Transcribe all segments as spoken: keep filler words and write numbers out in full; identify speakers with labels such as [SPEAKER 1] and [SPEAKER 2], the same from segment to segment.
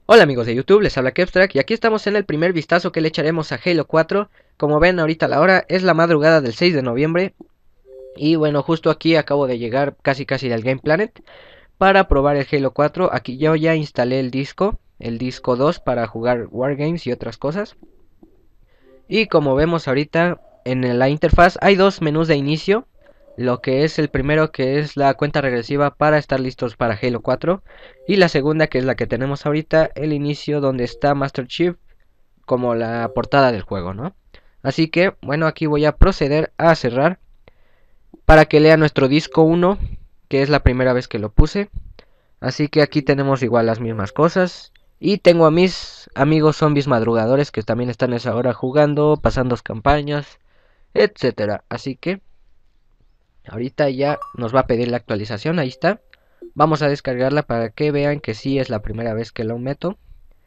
[SPEAKER 1] Hola amigos de YouTube, les habla Kevstrack y aquí estamos en el primer vistazo que le echaremos a Halo cuatro. Como ven ahorita la hora es la madrugada del seis de noviembre. Y bueno, justo aquí acabo de llegar casi casi del Game Planet para probar el Halo cuatro. Aquí yo ya instalé el disco, el disco dos para jugar Wargames y otras cosas. Y como vemos ahorita en la interfaz hay dos menús de inicio. Lo que es el primero, que es la cuenta regresiva para estar listos para Halo cuatro. Y la segunda, que es la que tenemos ahorita, el inicio donde está Master Chief como la portada del juego, ¿no? Así que, bueno, aquí voy a proceder a cerrar para que lea nuestro disco uno, que es la primera vez que lo puse. Así que aquí tenemos igual las mismas cosas. Y tengo a mis amigos zombies madrugadores que también están a esa hora jugando, pasando campañas, etcétera. Así que ahorita ya nos va a pedir la actualización, ahí está. Vamos a descargarla para que vean que sí es la primera vez que lo meto.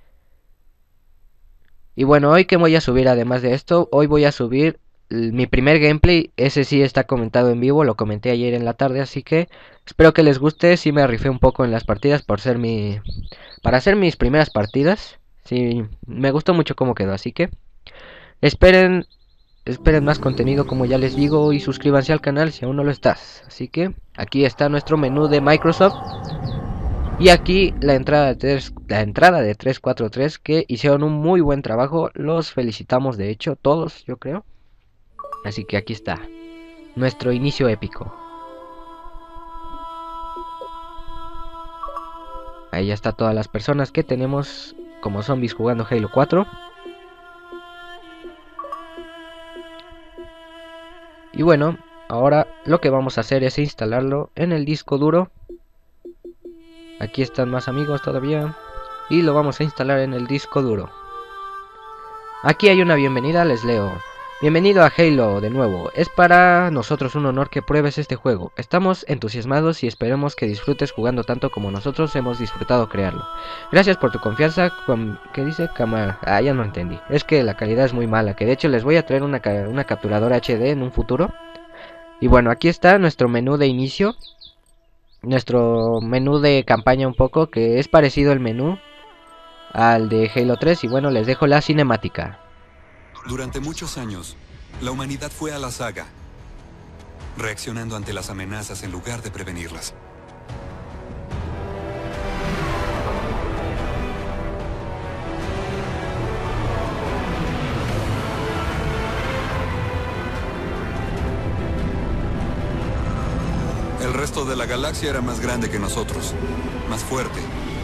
[SPEAKER 1] Y bueno, hoy que voy a subir además de esto, hoy voy a subir mi primer gameplay. Ese sí está comentado en vivo, lo comenté ayer en la tarde, así que espero que les guste. Sí me rifé un poco en las partidas por ser mi... para hacer mis primeras partidas. Sí, me gustó mucho cómo quedó, así que esperen, esperen más contenido como ya les digo y suscríbanse al canal si aún no lo estás. Así que aquí está nuestro menú de Microsoft. Y aquí la entrada de tres, la entrada de trescientos cuarenta y tres, que hicieron un muy buen trabajo. Los felicitamos de hecho, todos yo creo. Así que aquí está nuestro inicio épico. Ahí ya está todas las personas que tenemos como zombies jugando Halo cuatro. Y bueno, ahora lo que vamos a hacer es instalarlo en el disco duro. Aquí están más amigos todavía. Y lo vamos a instalar en el disco duro. Aquí hay una bienvenida, les leo. Bienvenido a Halo de nuevo. Es para nosotros un honor que pruebes este juego. Estamos entusiasmados y esperemos que disfrutes jugando tanto como nosotros hemos disfrutado crearlo. Gracias por tu confianza. Con... ¿Qué dice? Cámara. Ah, ya no entendí. Es que la calidad es muy mala. Que de hecho les voy a traer una, ca... una capturadora H D en un futuro. Y bueno, aquí está nuestro menú de inicio. Nuestro menú de campaña un poco, que es parecido el menú al de Halo tres. Y bueno, les dejo la cinemática.
[SPEAKER 2] Durante muchos años, la humanidad fue a la saga, reaccionando ante las amenazas en lugar de prevenirlas. El resto de la galaxia era más grande que nosotros, más fuerte.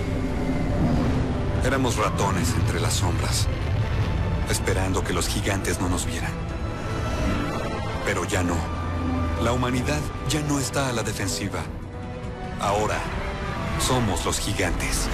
[SPEAKER 2] Éramos ratones entre las sombras, esperando que los gigantes no nos vieran. Pero ya no. La humanidad ya no está a la defensiva. Ahora, somos los gigantes.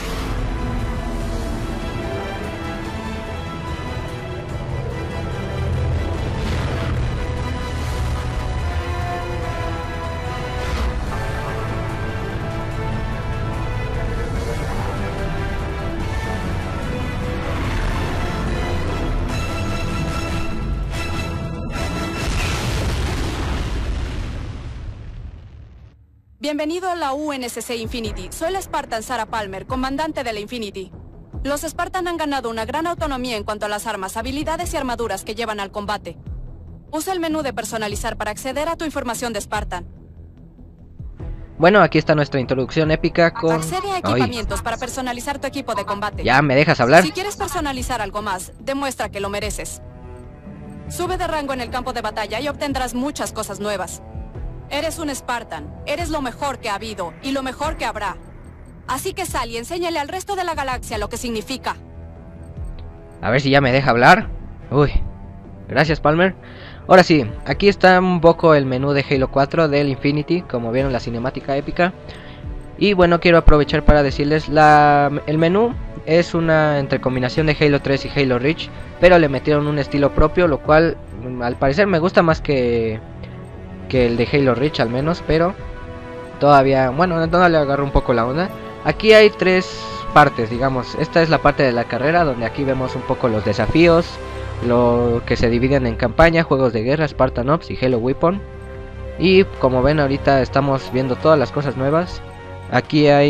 [SPEAKER 3] Bienvenido a la U N S C Infinity. Soy la Spartan Sarah Palmer, comandante de la Infinity. Los Spartan han ganado una gran autonomía en cuanto a las armas, habilidades y armaduras que llevan al combate. Usa el menú de personalizar para acceder a tu información de Spartan.
[SPEAKER 1] Bueno, aquí está nuestra introducción épica con...
[SPEAKER 3] Accede a equipamientos Ay. para personalizar tu equipo de combate.
[SPEAKER 1] ¿Ya me dejas hablar?
[SPEAKER 3] Si quieres personalizar algo más, demuestra que lo mereces. Sube de rango en el campo de batalla y obtendrás muchas cosas nuevas. Eres un Spartan, eres lo mejor que ha habido y lo mejor que habrá. Así que sal y enséñale al resto de la galaxia lo que significa.
[SPEAKER 1] A ver si ya me deja hablar. Uy, gracias Palmer. Ahora sí, aquí está un poco el menú de Halo cuatro del Infinity, como vieron la cinemática épica. Y bueno, quiero aprovechar para decirles, la, el menú es una entre combinación de Halo tres y Halo Reach, pero le metieron un estilo propio, lo cual al parecer me gusta más que... que el de Halo Reach al menos, pero todavía, bueno, no le agarro un poco la onda. Aquí hay tres partes, digamos. Esta es la parte de la carrera, donde aquí vemos un poco los desafíos, lo que se dividen en campaña, juegos de guerra, Spartan Ops y Halo Weapon. Y como ven ahorita estamos viendo todas las cosas nuevas. Aquí hay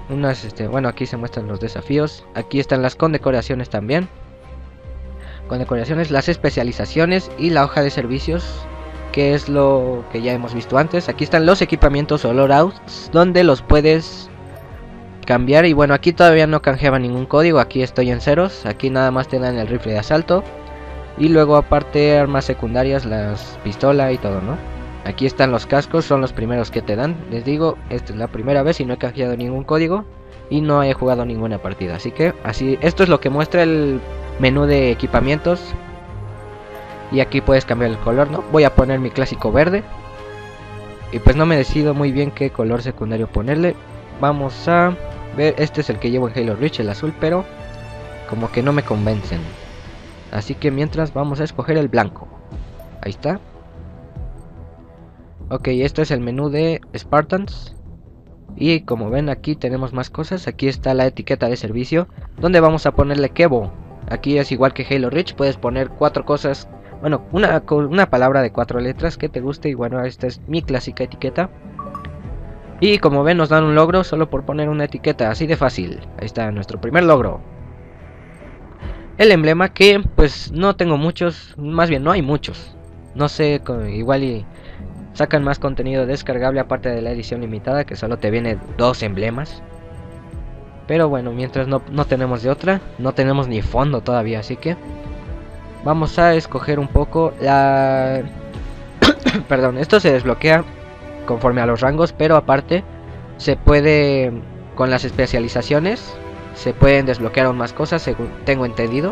[SPEAKER 1] unas, este, bueno, aquí se muestran los desafíos. Aquí están las condecoraciones también. Condecoraciones, las especializaciones y la hoja de servicios, que es lo que ya hemos visto antes. Aquí están los equipamientos o loadouts, donde los puedes cambiar. Y bueno, aquí todavía no canjeaba ningún código, aquí estoy en ceros. Aquí nada más te dan el rifle de asalto. Y luego aparte armas secundarias, las pistolas y todo, ¿no? Aquí están los cascos, son los primeros que te dan. Les digo, esta es la primera vez y no he canjeado ningún código. Y no he jugado ninguna partida, así que así, esto es lo que muestra el menú de equipamientos. Y aquí puedes cambiar el color, ¿no? Voy a poner mi clásico verde. Y pues no me decido muy bien qué color secundario ponerle. Vamos a ver, este es el que llevo en Halo Reach, el azul, pero como que no me convencen. Así que mientras vamos a escoger el blanco. Ahí está. Ok, este es el menú de Spartans. Y como ven, aquí tenemos más cosas. Aquí está la etiqueta de servicio, donde vamos a ponerle Kevo. Aquí es igual que Halo Reach, puedes poner cuatro cosas. Bueno, una, una palabra de cuatro letras que te guste. Y bueno, esta es mi clásica etiqueta. Y como ven, nos dan un logro solo por poner una etiqueta, así de fácil. Ahí está nuestro primer logro. El emblema, que pues no tengo muchos, más bien no hay muchos. No sé, igual y sacan más contenido descargable aparte de la edición limitada, que solo te viene dos emblemas. Pero bueno, mientras no, no tenemos de otra, no tenemos ni fondo todavía, así que vamos a escoger un poco la... Perdón, esto se desbloquea conforme a los rangos, pero aparte se puede, con las especializaciones, se pueden desbloquear aún más cosas, según tengo entendido.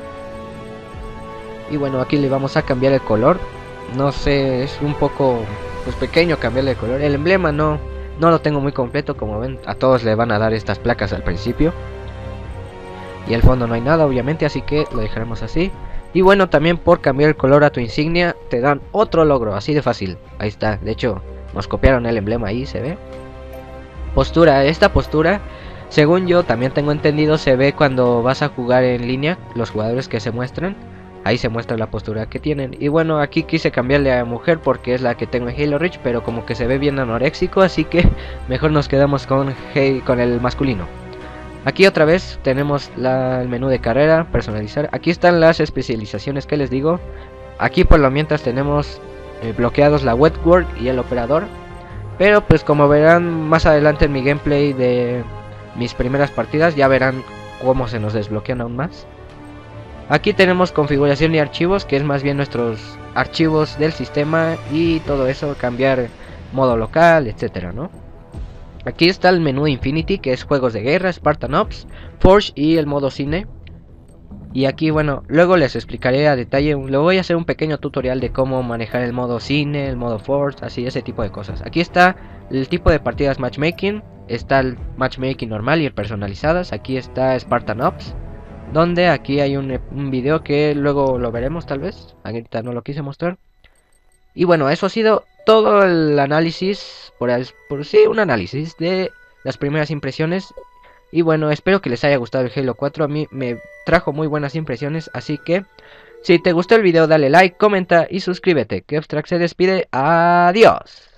[SPEAKER 1] Y bueno, aquí le vamos a cambiar el color. No sé, es un poco pues pequeño cambiarle el color. El emblema no, no lo tengo muy completo, como ven, a todos le van a dar estas placas al principio. Y el fondo no hay nada, obviamente, así que lo dejaremos así. Y bueno, también por cambiar el color a tu insignia te dan otro logro, así de fácil. Ahí está, de hecho nos copiaron el emblema ahí, se ve. Postura, esta postura, según yo también tengo entendido, se ve cuando vas a jugar en línea, los jugadores que se muestran. Ahí se muestra la postura que tienen. Y bueno, aquí quise cambiarle a mujer porque es la que tengo en Halo Reach, pero como que se ve bien anoréxico, así que mejor nos quedamos con, con el masculino. Aquí otra vez tenemos la, el menú de carrera, personalizar. Aquí están las especializaciones que les digo. Aquí por lo mientras tenemos eh, bloqueados la Wet Work y el operador. Pero pues como verán más adelante en mi gameplay de mis primeras partidas, ya verán cómo se nos desbloquean aún más. Aquí tenemos configuración y archivos, que es más bien nuestros archivos del sistema y todo eso, cambiar modo local, etcétera, ¿no? Aquí está el menú Infinity, que es juegos de guerra, Spartan Ops, Forge y el modo cine. Y aquí, bueno, luego les explicaré a detalle, le voy a hacer un pequeño tutorial de cómo manejar el modo cine, el modo Forge, así, ese tipo de cosas. Aquí está el tipo de partidas matchmaking, está el matchmaking normal y el personalizadas. Aquí está Spartan Ops, donde aquí hay un, un video que luego lo veremos tal vez, ahorita no lo quise mostrar. Y bueno, eso ha sido todo el análisis, por, el, por sí, un análisis de las primeras impresiones. Y bueno, espero que les haya gustado el Halo cuatro, a mí me trajo muy buenas impresiones, así que si te gustó el video dale like, comenta y suscríbete. Kevstrack se despide, adiós.